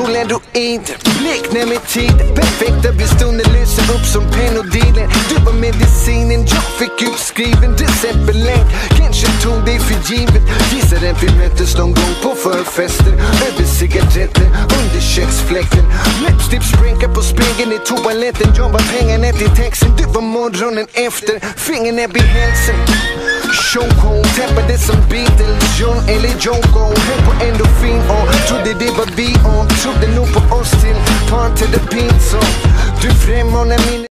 solen du inte bleknar med tid. Perfekta vid stunden löser upp som penodilen. Du var medicinen jag fick utskriven. Decemberlänk, kanske tog dig för givet. Gissar den vi möttes någon gång på förfester. Över cigaretter, under köksfläkten. Läppstift spränkar på spegeln i toaletten. Jag var pengarna till texten, du var morgonen efter. Fingernäbb i hälsen. Sean Combs tappade som Beatles, John eller Joko. Höll på endorfin och trodde det var vi och trodde nog på oss till Part to the Pizza. Du främmanar min